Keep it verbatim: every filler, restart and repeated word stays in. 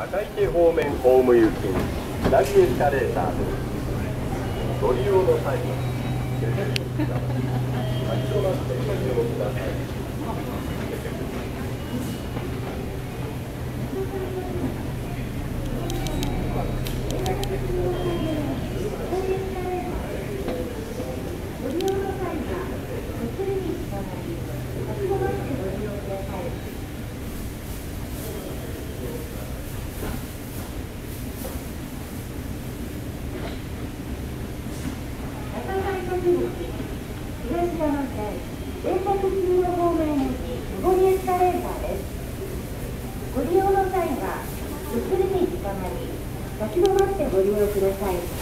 赤池方面ホーム行き下りエスカレーターです。ご利用の際は立ち止まってご利用ください。 東山線連絡金の方面行き上りエスカレーターです。ご利用の際は、移りにつかまり、立ち止まってご利用ください。